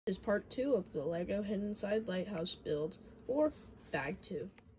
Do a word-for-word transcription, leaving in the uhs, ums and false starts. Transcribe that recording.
This is part two of the LEGO Hidden Side Lighthouse build, or Bag two.